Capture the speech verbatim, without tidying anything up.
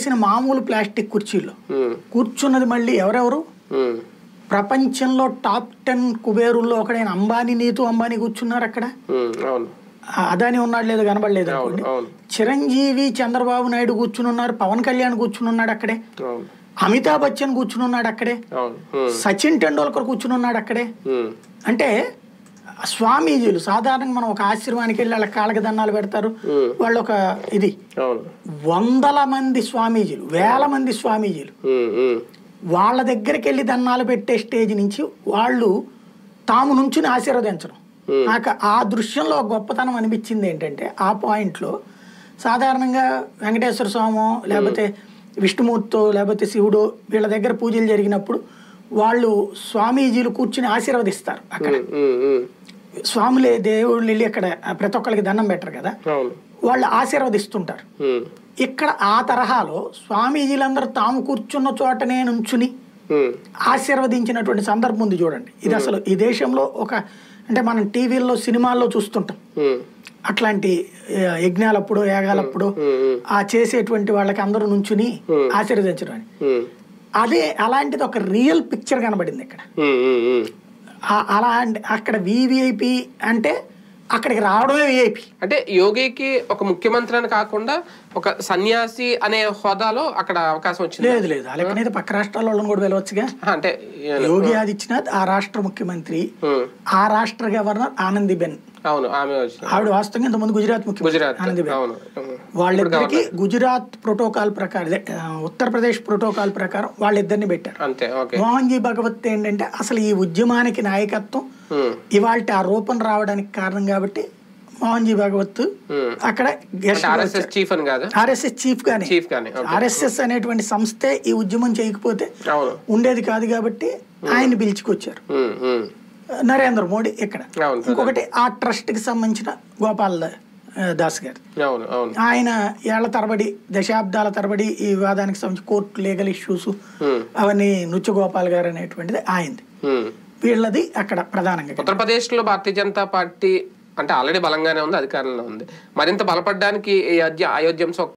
వేసిన మామూలు ప్లాస్టిక్ కుర్చీల్లో కూర్చున్నది మళ్ళీ ఎవరెవరు? ప్రపంచంలో టాప్ టెన్ కుబేరుల్లో ఒకడైన అంబానీ, నీతు అంబానీ కూర్చున్నారు అక్కడ. అదాని ఉన్నాడు లేదు కనబడలేదు అనుకోండి. చిరంజీవి, చంద్రబాబు నాయుడు కూర్చుని ఉన్నారు, పవన్ కళ్యాణ్ కూర్చుని ఉన్నాడు అక్కడే, అమితాబ్ బచ్చన్ కూర్చుని ఉన్నాడు అక్కడే, సచిన్ టెండూల్కర్ కూర్చుని ఉన్నాడు అక్కడే. అంటే స్వామీజీలు సాధారణంగా మనం ఒక ఆశ్రమానికి వెళ్ళి వాళ్ళ కాళ్ళకి దండాలు పెడతారు, వాళ్ళు ఒక ఇది వందల మంది స్వామీజీలు, వేల మంది స్వామీజీలు వాళ్ళ దగ్గరికి వెళ్ళి దండాలు పెట్టే స్టేజ్ నుంచి వాళ్ళు తాము నుంచుని ఆశీర్వదించడం. నాకు ఆ దృశ్యంలో గొప్పతనం అనిపించింది ఏంటంటే, ఆ పాయింట్లో సాధారణంగా వెంకటేశ్వర స్వామో లేకపోతే విష్ణుమూర్తితో లేకపోతే శివుడు వీళ్ళ దగ్గర పూజలు జరిగినప్పుడు వాళ్ళు స్వామీజీలు కూర్చుని ఆశీర్వదిస్తారు. అక్కడ స్వాములే దేవుళ్ళు వెళ్ళి అక్కడ ప్రతి ఒక్కరికి దండం పెట్టరు కదా, వాళ్ళు ఆశీర్వదిస్తుంటారు. ఇక్కడ ఆ తరహాలో స్వామీజీలందరూ తాము కూర్చున్న చోటనే నుంచుని ఆశీర్వదించినటువంటి సందర్భం ఉంది చూడండి. ఇది అసలు ఈ దేశంలో ఒక అంటే మనం టీవీల్లో సినిమాల్లో చూస్తుంటాం అట్లాంటి యజ్ఞాలప్పుడు యాగాలప్పుడు ఆ చేసేటువంటి వాళ్ళకి అందరూ నుంచుని ఆశీర్వదించడం అని. అదే అలాంటిది ఒక రియల్ పిక్చర్ కనబడింది ఇక్కడ. అలా అక్కడ వివిఐపి అంటే అక్కడికి రావడమే విఐపి. అంటే యోగికి ఒక ముఖ్యమంత్రి అని కాకుండా ఒక సన్యాసి అనే హోదాలో అక్కడ అవకాశం వచ్చింది. లేదు లేదు అలాగనేది పక్క రాష్ట్రాల వాళ్ళని కూడా వెళ్ళవచ్చుగా. అంటే యోగి ఆదిత్యనాథ్ ఆ రాష్ట్ర ముఖ్యమంత్రి, ఆ రాష్ట్ర గవర్నర్ ఆనందీబెన్, అవును ఆమె ఆవిడ వాస్తవంగా ఇంతకుముందు గుజరాత్ ముఖ్యమంత్రి ఆనందీబెన్. వాళ్ళిద్దరికి గుజరాత్ ప్రోటోకాల్ ప్రకారం, ఉత్తరప్రదేశ్ ప్రోటోకాల్ ప్రకారం వాళ్ళిద్దరిని పెట్టారు. మోహన్ జీ భగవత్ ఏంటంటే అసలు ఈ ఉద్యమానికి నాయకత్వం ఇవాళ ఆ రూపం రావడానికి కారణం కాబట్టి మోహన్ జీ భగవత్ అక్కడ ఆర్ఎస్ఎస్ చీఫ్ అని కాదు, ఆర్ఎస్ఎస్ చీఫ్ గానే, ఆర్ఎస్ఎస్ అనేటువంటి సంస్థే ఈ ఉద్యమం చేయకపోతే ఉండేది కాదు కాబట్టి ఆయన పిలుచుకొచ్చారు నరేంద్ర మోడీ ఇక్కడ. ఇంకొకటి ఆ ట్రస్ట్ కి సంబంధించిన గోపాల్ దాస్ గారు, ఆయన ఏళ్ల తరబడి దశాబ్దాల తరబడి ఈ వివాదానికి సంబంధించి కోర్టు లీగల్ ఇష్యూస్ అవన్నీ నృత్య గోపాల్ గారు అనేటువంటిది ఆయనది. వీళ్ళది అక్కడ ప్రధానంగా. ఉత్తరప్రదేశ్ లో భారతీయ జనతా పార్టీ అంటే ఆల్రెడీ బలంగానే ఉంది, అధికారంలో ఉంది, మరింత బలపడడానికి ఈ అయోధ్య